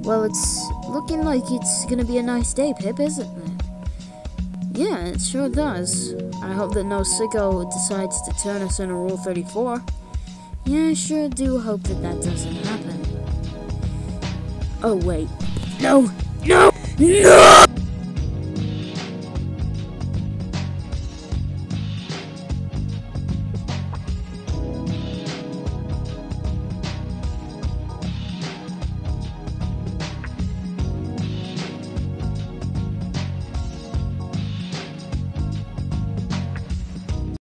Well, it's looking like it's gonna be a nice day, Pip, isn't it? Yeah, it sure does. I hope that no sicko decides to turn us into Rule 34. Yeah, I sure do hope that that doesn't happen. Oh, wait. No! No! No!